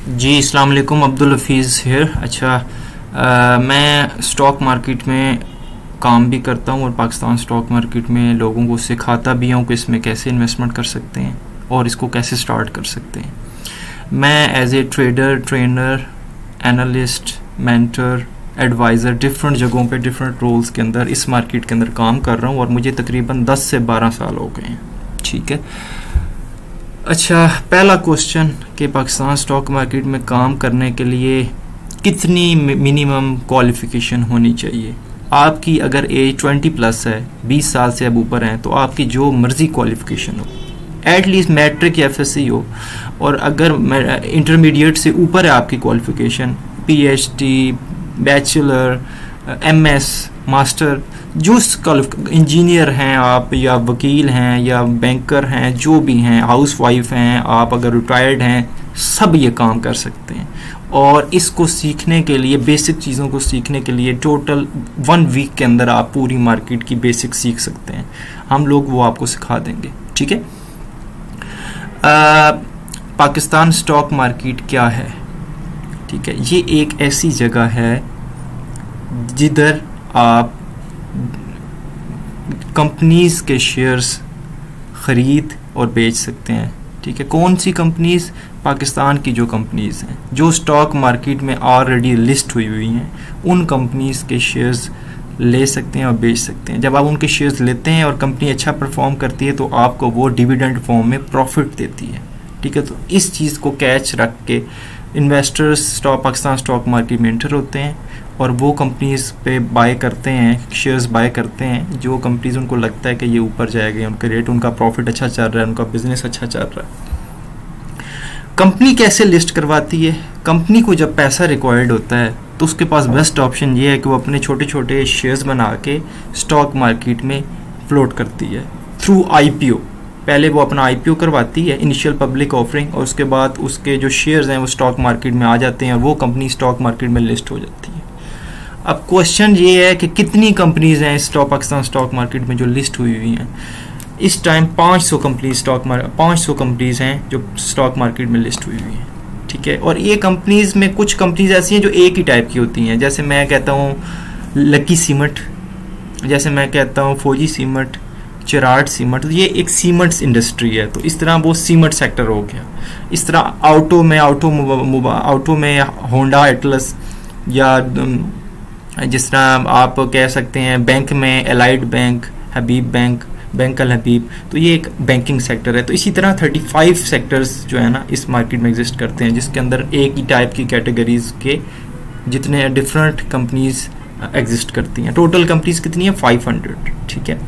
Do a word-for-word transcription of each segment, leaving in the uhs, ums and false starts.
जी अस्सलाम वालेकुम, अब्दुल हफीज़ हियर। अच्छा, आ, मैं स्टॉक मार्केट में काम भी करता हूँ और पाकिस्तान स्टॉक मार्केट में लोगों को सिखाता भी हूँ कि इसमें कैसे इन्वेस्टमेंट कर सकते हैं और इसको कैसे स्टार्ट कर सकते हैं। मैं as a trader, trainer, analyst, mentor, adviser different जगहों पे डिफरेंट रोल्स के अंदर इस मार्केट के अंदर काम कर रहा हूँ और मुझे तकरीबन दस से बारह साल हो गए हैं। ठीक है। अच्छा, पहला क्वेश्चन कि पाकिस्तान स्टॉक मार्केट में काम करने के लिए कितनी मिनिमम क्वालिफ़िकेशन होनी चाहिए। आपकी अगर एज ट्वेंटी प्लस है, बीस साल से अब ऊपर हैं, तो आपकी जो मर्ज़ी क्वालिफ़िकेशन हो, एटलीस्ट मैट्रिक या एफ एस सी हो, और अगर इंटरमीडिएट से ऊपर है आपकी qualification, P H D, bachelor, M S, master, जो इंजीनियर हैं आप, या वकील हैं, या बैंकर हैं, जो भी हैं, हाउस वाइफ हैं आप, अगर रिटायर्ड हैं, सब ये काम कर सकते हैं। और इसको सीखने के लिए, बेसिक चीज़ों को सीखने के लिए टोटल वन वीक के अंदर आप पूरी मार्केट की बेसिक सीख सकते हैं। हम लोग वो आपको सिखा देंगे। ठीक है। पाकिस्तान स्टॉक मार्केट क्या है? ठीक है, ये एक ऐसी जगह है जिधर आप कंपनीज के शेयर्स खरीद और बेच सकते हैं। ठीक है। कौन सी कंपनीज? पाकिस्तान की जो कंपनीज हैं जो स्टॉक मार्केट में ऑलरेडी लिस्ट हुई हुई हैं, उन कंपनीज के शेयर्स ले सकते हैं और बेच सकते हैं। जब आप उनके शेयर्स लेते हैं और कंपनी अच्छा परफॉर्म करती है तो आपको वो डिविडेंड फॉर्म में प्रॉफिट देती है। ठीक है। तो इस चीज़ को कैच रख के investors stock Pakistan stock market में एंटर होते हैं और वो कंपनीज पे बाय करते हैं, शेयर्स बाय करते हैं जो कंपनीज उनको लगता है कि ये ऊपर जाएगा, उनका रेट, उनका प्रॉफिट अच्छा चल रहा है, उनका बिजनेस अच्छा चल रहा है। कंपनी कैसे लिस्ट करवाती है? कंपनी को जब पैसा रिक्वायर्ड होता है तो उसके पास बेस्ट ऑप्शन ये है कि वो अपने छोटे छोटे शेयर्स बना के स्टॉक मार्केट में फ्लोट करती है थ्रू आई पी ओ। पहले वो अपना आई पी ओ करवाती है, इनिशियल पब्लिक ऑफरिंग, और उसके बाद उसके जो शेयर्स हैं वो स्टॉक मार्केट में आ जाते हैं और वो कंपनी स्टॉक मार्केट में लिस्ट हो जाती है। अब क्वेश्चन ये है कि कितनी कंपनीज हैं स्टॉक पाकिस्तान स्टॉक मार्केट में जो लिस्ट हुई हुई हैं? इस टाइम पाँच सौ कंपनीज स्टॉक मार्केट पाँच सौ कंपनीज हैं जो स्टॉक मार्केट में लिस्ट हुई हुई हैं। ठीक है। और ये कंपनीज में कुछ कंपनीज ऐसी हैं जो एक ही टाइप की होती हैं, जैसे मैं कहता हूँ लकी सीमेंट, जैसे मैं कहता हूँ फौजी सीमेंट, चिराड सीमेंट, तो ये एक सीमेंट्स इंडस्ट्री है, तो इस तरह वो सीमेंट सेक्टर हो गया। इस तरह ऑटो में ऑटो ऑटो में होंडा एटलस, या जिस तरह आप कह सकते हैं बैंक में Allied bank, Habib bank, bank Al Habib, तो ये एक बैंकिंग सेक्टर है। तो इसी तरह पैंतीस सेक्टर्स जो है ना इस मार्केट में एग्जिस्ट करते हैं, जिसके अंदर एक ही टाइप की कैटेगरीज के जितने डिफरेंट कंपनीज एग्जिस्ट करती हैं। टोटल कंपनीज कितनी है? पाँच सौ। ठीक है।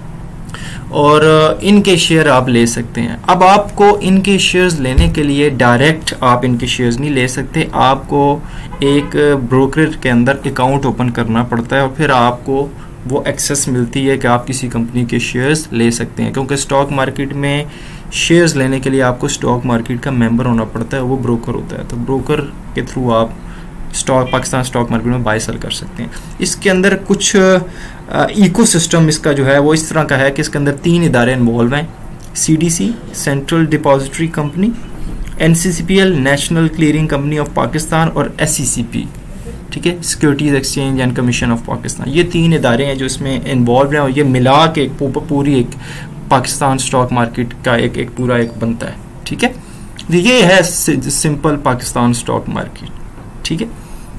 और इनके शेयर आप ले सकते हैं। अब आपको इनके शेयर्स लेने के लिए डायरेक्ट आप इनके शेयर्स नहीं ले सकते, आपको एक ब्रोकर के अंदर अकाउंट ओपन करना पड़ता है और फिर आपको वो एक्सेस मिलती है कि आप किसी कंपनी के शेयर्स ले सकते हैं। क्योंकि स्टॉक मार्केट में शेयर्स लेने के लिए आपको स्टॉक मार्केट का मेंबर होना पड़ता है, वो ब्रोकर होता है। तो ब्रोकर के थ्रू आप स्टॉक पाकिस्तान स्टॉक मार्केट में बाय सेल कर सकते हैं। इसके अंदर कुछ इकोसिस्टम इसका जो है वो इस तरह का है कि इसके अंदर तीन इदारे इन्वॉल्व हैं: C D C, central depository company, N C C P L, national clearing company of Pakistan, और एस सी सी पी, ठीक है, securities exchange and commission of Pakistan. ये तीन इदारे हैं जो इसमें इन्वॉल्व हैं और ये मिला के एक पूरी एक पाकिस्तान स्टॉक मार्केट का एक एक पूरा एक बनता है। ठीक है। ये है सिंपल पाकिस्तान स्टॉक मार्केट। ठीक है।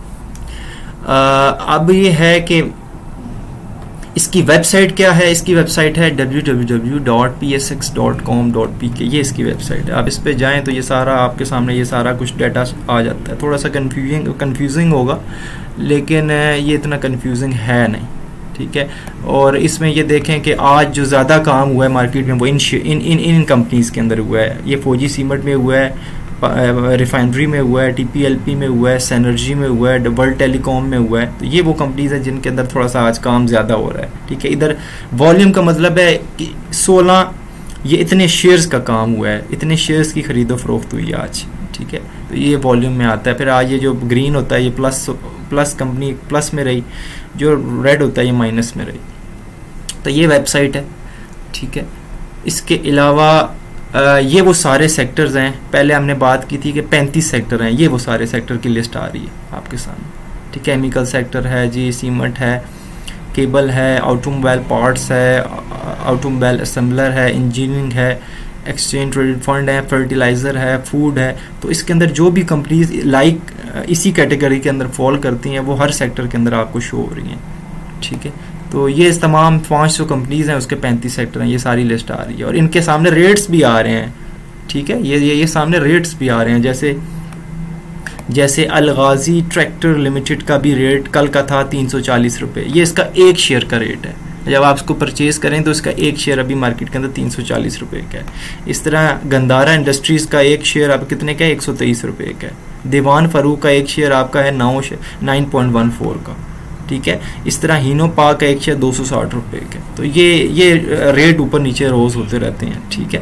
अब ये है कि इसकी वेबसाइट क्या है? इसकी वेबसाइट है W W W dot P S X dot com dot P K. ये इसकी वेबसाइट है। आप इस पे जाएं तो ये सारा आपके सामने ये सारा कुछ डाटा आ जाता है। थोड़ा सा कन्फ्यूजिंग कन्फ्यूजिंग होगा, लेकिन ये इतना कन्फ्यूजिंग है नहीं। ठीक है। और इसमें ये देखें कि आज जो ज़्यादा काम हुआ है मार्केट में वो इन इन इन इन कंपनीज़ के अंदर हुआ है। ये फौजी सीमेंट में हुआ है, रिफाइनरी में हुआ है, टी पी एल पी में हुआ है, सैनर्जी में हुआ है, वर्ल्ड टेलीकॉम में हुआ है। तो ये वो कंपनीज हैं जिनके अंदर थोड़ा सा आज काम ज़्यादा हो रहा है। ठीक है। इधर वॉल्यूम का मतलब है कि सोलह, ये इतने शेयर्स का काम हुआ है, इतने शेयर्स की खरीदो फरोख्त हुई है आज। ठीक है। तो ये वॉल्यूम में आता है। फिर आज ये जो ग्रीन होता है ये प्लस प्लस कंपनी प्लस में रही, जो रेड होता है ये माइनस में रही। तो ये वेबसाइट है। ठीक है। इसके अलावा आ, ये वो सारे सेक्टर्स हैं, पहले हमने बात की थी कि पैंतीस सेक्टर हैं, ये वो सारे सेक्टर की लिस्ट आ रही है आपके सामने, ठीक है। केमिकल सेक्टर है जी, सीमेंट है, केबल है, ऑटोमोबाइल पार्ट्स है, ऑटोमोबाइल असेंबलर है, इंजीनियरिंग है, एक्सचेंज ट्रेडेड फंड है, फर्टिलाइज़र है, फूड है। तो इसके अंदर जो भी कंपनीज लाइक इसी कैटेगरी के अंदर फॉल करती हैं वो हर सेक्टर के अंदर आपको शो हो रही हैं, ठीक है। तो ये इस तमाम पाँच सौ कंपनीज हैं, उसके पैंतीस सेक्टर हैं, ये सारी लिस्ट आ रही है और इनके सामने रेट्स भी आ रहे हैं, ठीक है। ये ये ये सामने रेट्स भी आ रहे हैं, जैसे जैसे अलगाजी ट्रैक्टर लिमिटेड का भी रेट कल का था तीन सौ चालीस रुपये, ये इसका एक शेयर का रेट है। जब आप इसको परचेज करें तो इसका एक शेयर अभी मार्केट के अंदर तीन सौ चालीस रुपये का है। इस तरह गंदारा इंडस्ट्रीज़ का एक शेयर अब कितने का है, एक सौ तेईस रुपये का है। दीवान फरूक का एक शेयर आपका है नौ नाइन पॉइंट वन फोर का, ठीक है। इस तरह हीनो पा का एक शेयर दो सौ साठ रुपये का। तो ये ये रेट ऊपर नीचे रोज होते रहते हैं, ठीक है।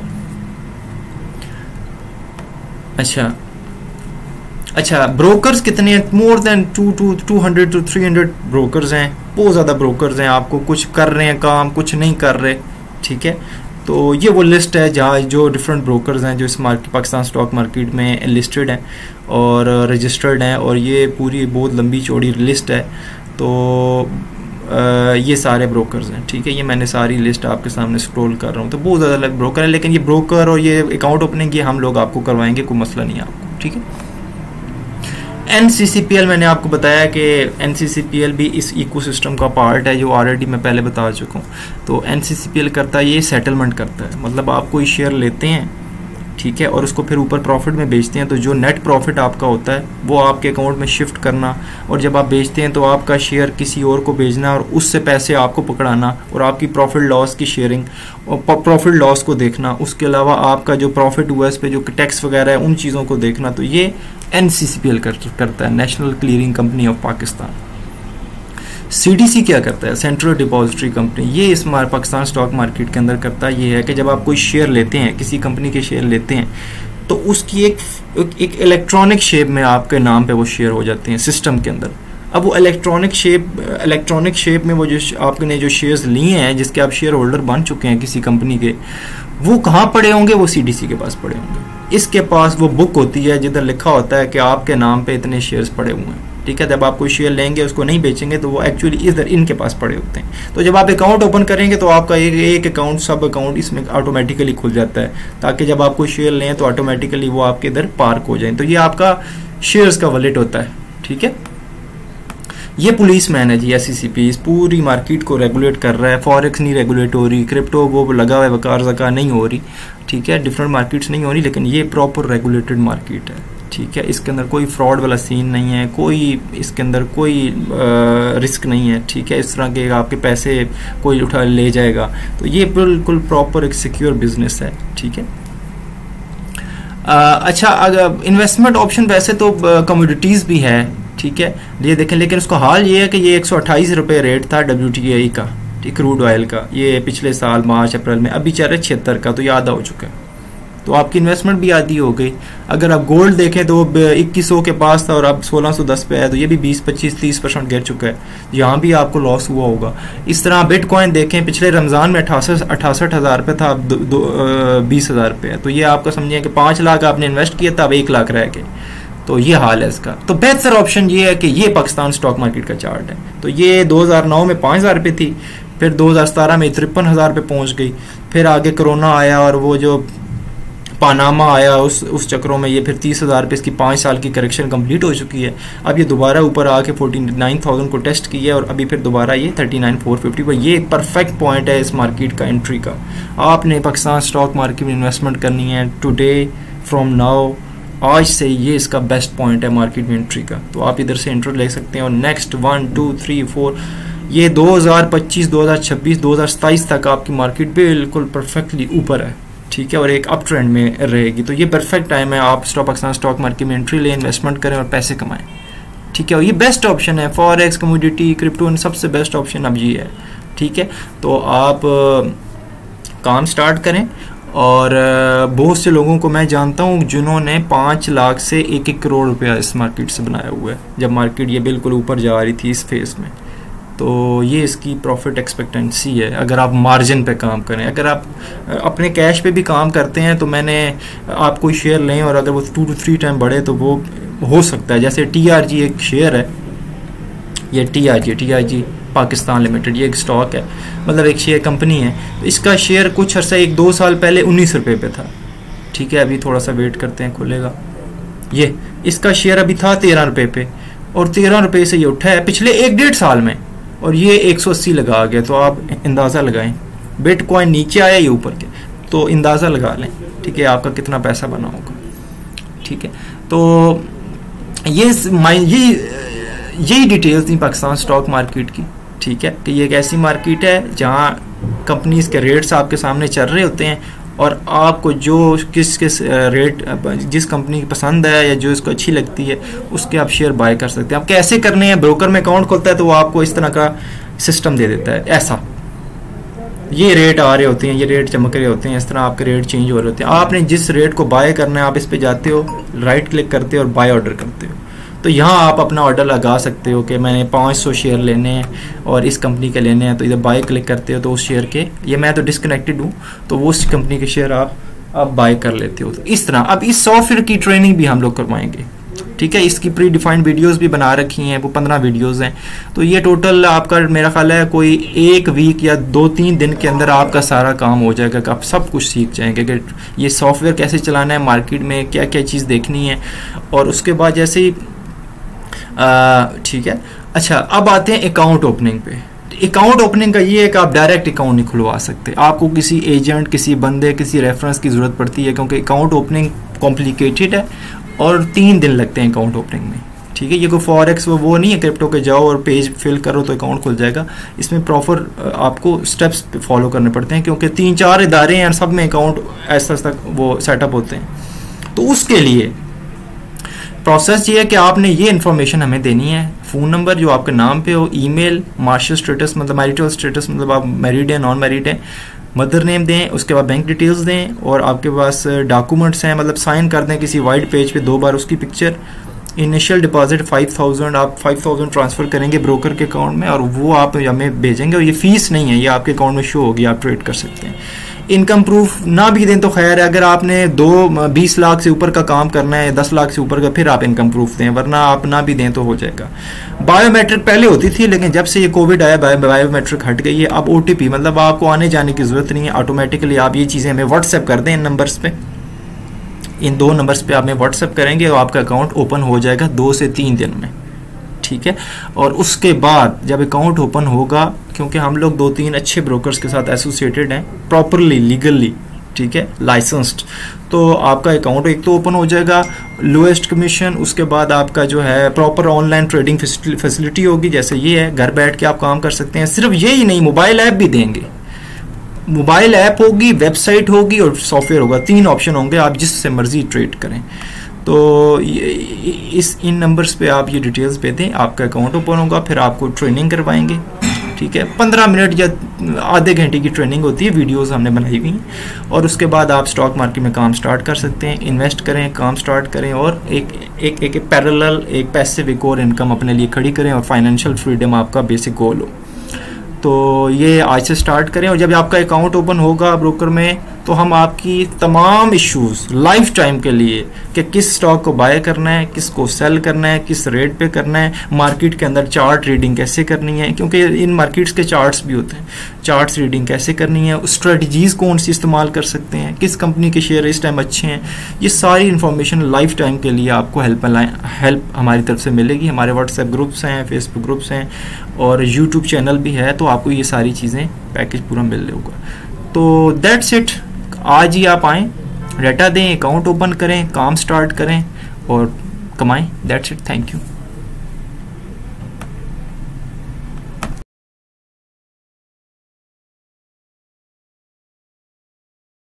अच्छा अच्छा ब्रोकर्स कितने हैं, more than two two two hundred two three hundred brokers हैं, बहुत ज़्यादा ब्रोकर्स हैं। आपको कुछ कर रहे हैं काम, कुछ नहीं कर रहे, ठीक है। तो ये वो लिस्ट है जहाँ जो डिफरेंट ब्रोकर्स हैं जो इस मार्केट पाकिस्तान स्टॉक मार्केट में लिस्टेड हैं और रजिस्टर्ड हैं, और ये पूरी बहुत लंबी चौड़ी लिस्ट है। तो आ, ये सारे ब्रोकर्स हैं, ठीक है। ये मैंने सारी लिस्ट आपके सामने स्क्रॉल कर रहा हूँ, तो बहुत ज़्यादा अलग ब्रोकर है, लेकिन ये ब्रोकर और ये अकाउंट ओपनिंग ये हम लोग आपको करवाएंगे, कोई मसला नहीं है आपको, ठीक है। N C C P L मैंने आपको बताया कि N C C P L भी इस इकोसिस्टम का पार्ट है, जो ऑलरेडी मैं पहले बता चुका हूँ। तो N C C P L करता है, ये सेटलमेंट करता है, मतलब आप कोई शेयर लेते हैं, ठीक है, और उसको फिर ऊपर प्रॉफिट में बेचते हैं, तो जो नेट प्रॉफिट आपका होता है वो आपके अकाउंट में शिफ्ट करना, और जब आप बेचते हैं तो आपका शेयर किसी और को बेचना और उससे पैसे आपको पकड़ाना और आपकी प्रॉफिट लॉस की शेयरिंग और प्रॉफिट लॉस को देखना। उसके अलावा आपका जो प्रॉफिट हुआ इस पर जो टैक्स वगैरह है उन चीज़ों को देखना। तो ये N C C P L कर, करता है, national clearing company of Pakistan. C D C क्या करता है, सेंट्रल डिपॉजिटरी कंपनी, ये इस पाकिस्तान स्टॉक मार्केट के अंदर करता है। ये है कि जब आप कोई शेयर लेते हैं, किसी कंपनी के शेयर लेते हैं, तो उसकी एक एक इलेक्ट्रॉनिक शेप में आपके नाम पे वो शेयर हो जाते हैं सिस्टम के अंदर। अब वो इलेक्ट्रॉनिक शेप इलेक्ट्रॉनिक शेप में वो जो आपने जो शेयर्स लिए हैं, जिसके आप शेयर होल्डर बन चुके हैं किसी कंपनी के, वो कहाँ पड़े होंगे, वो सी डी सी के पास पड़े होंगे। इसके पास वो बुक होती है जिधर लिखा होता है कि आपके नाम पे इतने शेयर्स पड़े हुए हैं, ठीक है। जब आप कोई शेयर लेंगे, उसको नहीं बेचेंगे, तो वो एक्चुअली इधर इनके पास पड़े होते हैं। तो जब आप अकाउंट ओपन करेंगे तो आपका एक एक अकाउंट सब अकाउंट इसमें ऑटोमेटिकली खुल जाता है, ताकि जब आप कोई शेयर लें तो ऑटोमेटिकली वो आपके इधर पार्क हो जाए। तो ये आपका शेयर्स का वॉलेट होता है, ठीक है। ये पुलिस मैन है जी, एस सी सी पी, इस पूरी मार्केट को रेगुलेट कर रहा है। फॉरेक्स नहीं रेगुलेट हो रही, क्रिप्टो वो लगा हुआ है, वकार ज़का नहीं हो रही, ठीक है। डिफरेंट मार्केट्स नहीं हो रही, लेकिन ये प्रॉपर रेगुलेटेड मार्केट है, ठीक है। इसके अंदर कोई फ्रॉड वाला सीन नहीं है, कोई इसके अंदर कोई आ, रिस्क नहीं है, ठीक है। इस तरह के आपके पैसे कोई उठा ले जाएगा, तो ये बिल्कुल प्रॉपर एक सिक्योर बिजनेस है, ठीक है। आ, अच्छा, अगर इन्वेस्टमेंट ऑप्शन वैसे तो कमोडिटीज़ भी है, ठीक है, ये देखें, लेकिन उसका हाल ये है कि ये एक सौ अट्ठाईस रुपये रेट था डब्ल्यू टी आई का, ठीक, क्रूड ऑयल का, ये पिछले साल मार्च अप्रैल में, अभी चल रहा है छिहत्तर का, तो ये आधा हो चुका है। तो आपकी इन्वेस्टमेंट भी आधी हो गई। अगर आप गोल्ड देखें तो इक्कीस सौ के पास था और अब सोलह सौ दस पे है, तो ये भी बीस पच्चीस तीस परसेंट गिर चुका है, यहाँ भी आपको लॉस हुआ होगा। इस तरह बिटकॉइन देखें, पिछले रमज़ान में अठासठ अठासठ हज़ार रुपये था, अब बीस हज़ार रुपये है। तो ये आपका समझिए कि पाँच लाख आपने इन्वेस्ट किया था, अब एक लाख रह गए। तो ये हाल है इसका। तो बेहतर ऑप्शन ये है कि ये पाकिस्तान स्टॉक मार्केट का चार्ट है। तो ये दो हज़ार नौ में पाँच हज़ार रुपये थी, फिर दो हज़ार सतारह में तिरपन हज़ार रुपये पहुँच गई, फिर आगे कोरोना आया और वो जो पानामा आया, उस उस चक्रों में ये फिर तीस हज़ार रुपये इसकी पाँच साल की करेक्शन कंप्लीट हो चुकी है। अब ये दोबारा ऊपर आके फोर्टी नाइन थाउजेंड को टेस्ट किया और अभी फिर दोबारा ये थर्टी नाइन फोर फिफ्टी पर। ये परफेक्ट पॉइंट है इस मार्केट का एंट्री का। आपने पाकिस्तान स्टॉक मार्केट में इन्वेस्टमेंट करनी है टुडे फ्रॉम नाउ, आज से ये इसका बेस्ट पॉइंट है मार्केट में एंट्री का। तो आप इधर से एंट्री ले सकते हैं और next one two three four ये दो हज़ार पच्चीस दो हज़ार छब्बीस दो हज़ार सताईस तक आपकी मार्केट बिल्कुल परफेक्टली ऊपर है, ठीक है, और एक अप ट्रेंड में रहेगी। तो ये परफेक्ट टाइम है, आप स्टॉक पाकिस्तान स्टॉक मार्केट में एंट्री लें, इन्वेस्टमेंट करें और पैसे कमाएं, ठीक है। और ये बेस्ट ऑप्शन है, फॉरेक्स, कमोडिटी, क्रिप्टो, इन सबसे बेस्ट ऑप्शन अब ये है, ठीक है। तो आप आ, काम स्टार्ट करें। और बहुत से लोगों को मैं जानता हूँ जिन्होंने पाँच लाख से एक एक करोड़ रुपया इस मार्केट से बनाया हुआ है, जब मार्केट ये बिल्कुल ऊपर जा रही थी इस फेस में। तो ये इसकी प्रॉफिट एक्सपेक्टेंसी है अगर आप मार्जिन पे काम करें। अगर आप अपने कैश पे भी काम करते हैं तो मैंने आप कोई शेयर लें और अगर वो टू टू थ्री टाइम बढ़े तो वो हो सकता है। जैसे टी आर जी एक शेयर है, ये T R G T R G Pakistan limited, ये एक स्टॉक है, मतलब एक शेयर कंपनी है। तो इसका शेयर कुछ अर्सा एक दो साल पहले उन्नीस रुपये पे था, ठीक है, अभी थोड़ा सा वेट करते हैं खुलेगा। ये इसका शेयर अभी था तेरह रुपये पे और तेरह रुपये से ये उठा है पिछले एक डेढ़ साल में और ये एक सौ अस्सी लगा गया। तो आप अंदाज़ा लगाएं, बिटकॉइन नीचे आया ये ऊपर के, तो अंदाज़ा लगा लें, ठीक है, आपका कितना पैसा बना होगा, ठीक है। तो ये ये यही डिटेल्स थी पाकिस्तान स्टॉक मार्केट की, ठीक है, कि ये एक ऐसी मार्केट है जहाँ कंपनीज के रेट्स आपके सामने चल रहे होते हैं और आपको जो किस किस रेट जिस कंपनी की पसंद है या जो इसको अच्छी लगती है उसके आप शेयर बाय कर सकते हैं। आप कैसे करने हैं, ब्रोकर में अकाउंट खोलता है तो वो आपको इस तरह का सिस्टम दे देता है, ऐसा ये रेट आ रहे होते हैं, ये रेट चमक रहे होते हैं, इस तरह आपके रेट चेंज हो रहे होते हैं। आपने जिस रेट को बाय करना है आप इस पे जाते हो, राइट क्लिक करते हो और बाय ऑर्डर करते हो। तो यहाँ आप अपना ऑर्डर लगा सकते हो कि मैंने पाँच सौ शेयर लेने हैं और इस कंपनी के लेने हैं, तो इधर बाय क्लिक करते हो तो उस शेयर के, ये मैं तो डिस्कनेक्टेड हूँ तो वो उस कंपनी के शेयर आप आप बाय कर लेते हो। तो इस तरह अब इस सॉफ्टवेयर की ट्रेनिंग भी हम लोग करवाएंगे, ठीक है। इसकी प्री डिफाइंड वीडियोस भी बना रखी हैं, वो पंद्रह वीडियोस हैं। तो ये टोटल आपका मेरा ख्याल है कोई एक वीक या दो तीन दिन के अंदर आपका सारा काम हो जाएगा कि आप सब कुछ सीख जाएंगे कि ये सॉफ्टवेयर कैसे चलाना है, मार्केट में क्या क्या चीज़ देखनी है। और उसके बाद जैसे ही ठीक है, अच्छा अब आते हैं अकाउंट ओपनिंग पे। अकाउंट ओपनिंग का ये है कि आप डायरेक्ट अकाउंट नहीं खुलवा सकते, आपको किसी एजेंट, किसी बंदे, किसी रेफरेंस की ज़रूरत पड़ती है, क्योंकि अकाउंट ओपनिंग कॉम्प्लिकेटेड है और तीन दिन लगते हैं अकाउंट ओपनिंग में, ठीक है। ये कोई फॉरेक्स वो वो नहीं है क्रिप्टो के जाओ और पेज फिल करो तो अकाउंट खुल जाएगा। इसमें प्रॉपर आपको स्टेप्स फॉलो करने पड़ते हैं, क्योंकि तीन चार इदारे हैं, सब में अकाउंट ऐसा तक वो सेटअप होते हैं। तो उसके लिए प्रोसेस ये है कि आपने ये इन्फॉर्मेशन हमें देनी है, फ़ोन नंबर जो आपके नाम पे हो, ईमेल, मार्शल स्टेटस मतलब मैरिटल स्टेटस मतलब आप मैरिड हैं नॉन मैरिड हैं, मदर नेम दें, उसके बाद बैंक डिटेल्स दें और आपके पास डॉक्यूमेंट्स हैं, मतलब साइन कर दें किसी वाइट पेज पे दो बार उसकी picture. Initial deposit five thousand आप फाइव थाउजेंड ट्रांसफ़र करेंगे ब्रोकर के अकाउंट में और वो आप हमें भेजेंगे और ये फ़ीस नहीं है, ये आपके अकाउंट में शो होगी, आप ट्रेड कर सकते हैं। इनकम प्रूफ ना भी दें तो खैर है, अगर आपने दो बीस लाख से ऊपर का काम करना है, दस लाख से ऊपर का, फिर आप इनकम प्रूफ दें, वरना आप ना भी दें तो हो जाएगा। बायोमेट्रिक पहले होती थी, लेकिन जब से ये कोविड आया बायोमेट्रिक हट गई है। अब ओटीपी मतलब आपको आने जाने की ज़रूरत नहीं है, ऑटोमेटिकली आप ये चीज़ें हमें व्हाट्सएप कर दें इन नंबर्स पे, इन दो नंबर्स पे आप हमें व्हाट्सएप करेंगे और आपका अकाउंट ओपन हो जाएगा दो से तीन दिन में, ठीक है। और उसके बाद जब अकाउंट ओपन होगा, क्योंकि हम लोग दो तीन अच्छे ब्रोकर्स के साथ एसोसिएटेड हैं, प्रॉपरली लीगली, ठीक है, लाइसेंस्ड, तो आपका अकाउंट एक तो ओपन हो जाएगा, लोएस्ट कमीशन, उसके बाद आपका जो है प्रॉपर ऑनलाइन ट्रेडिंग फैसिलिटी होगी, जैसे ये है, घर बैठ के आप काम कर सकते हैं। सिर्फ यही नहीं, मोबाइल ऐप भी देंगे, मोबाइल ऐप होगी, वेबसाइट होगी और सॉफ्टवेयर होगा, तीन ऑप्शन होंगे, आप जिससे मर्जी ट्रेड करें। तो इस इन नंबर्स पे आप ये डिटेल्स पे दें, आपका अकाउंट ओपन होगा, फिर आपको ट्रेनिंग करवाएंगे, ठीक है। पंद्रह मिनट या आधे घंटे की ट्रेनिंग होती है, वीडियोस हमने बनाई हुई हैं, और उसके बाद आप स्टॉक मार्केट में काम स्टार्ट कर सकते हैं, इन्वेस्ट करें, काम स्टार्ट करें और एक एक एक पैरेलल एक पैसिव एक और इनकम अपने लिए खड़ी करें और फाइनेंशियल फ्रीडम आपका बेसिक गोल हो। तो ये आज से स्टार्ट करें और जब आपका अकाउंट ओपन होगा ब्रोकर में तो हम आपकी तमाम इश्यूज लाइफ टाइम के लिए कि किस स्टॉक को बाय करना है, किस को सेल करना है, किस रेट पे करना है, मार्केट के अंदर चार्ट रीडिंग कैसे करनी है, क्योंकि इन मार्केट्स के चार्ट्स भी होते हैं, चार्ट्स रीडिंग कैसे करनी है, स्ट्रेटजीज कौन सी इस्तेमाल कर सकते हैं, किस कंपनी के शेयर इस टाइम अच्छे हैं, ये सारी इन्फॉर्मेशन लाइफ टाइम के लिए आपको हेल्प हेल्प हमारी तरफ से मिलेगी। हमारे व्हाट्सएप ग्रुप्स हैं, फेसबुक ग्रुप्स हैं और यूट्यूब चैनल भी है, तो आपको ये सारी चीज़ें पैकेज पूरा मिल जाएगा। तो दैट्स इट, आज ही आप आएँ, डाटा दें, अकाउंट ओपन करें, काम स्टार्ट करें और कमाएं। That's it, thank you.